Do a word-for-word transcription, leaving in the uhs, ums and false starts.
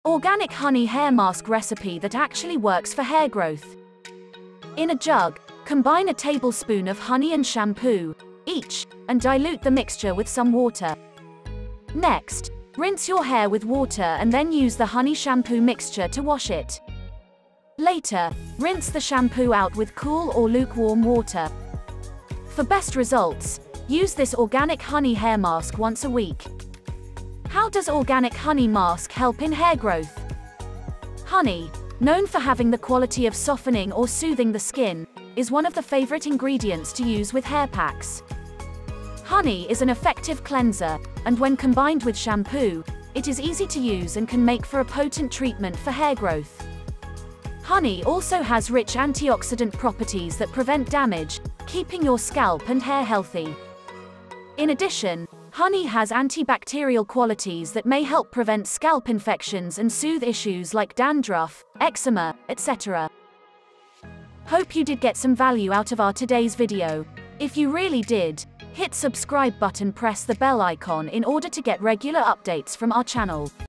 Organic honey hair mask recipe that actually works for hair growth. In a jug, combine a tablespoon of honey and shampoo, each, and dilute the mixture with some water. Next, rinse your hair with water and then use the honey shampoo mixture to wash it. Later, rinse the shampoo out with cool or lukewarm water. For best results, use this organic honey hair mask once a week. How does organic honey mask help in hair growth? Honey, known for having the quality of softening or soothing the skin, is one of the favorite ingredients to use with hair packs. Honey is an effective cleanser, and when combined with shampoo, it is easy to use and can make for a potent treatment for hair growth. Honey also has rich antioxidant properties that prevent damage, keeping your scalp and hair healthy. In addition, honey has antibacterial qualities that may help prevent scalp infections and soothe issues like dandruff, eczema, et cetera. Hope you did get some value out of our today's video. If you really did, hit subscribe button, press the bell icon in order to get regular updates from our channel.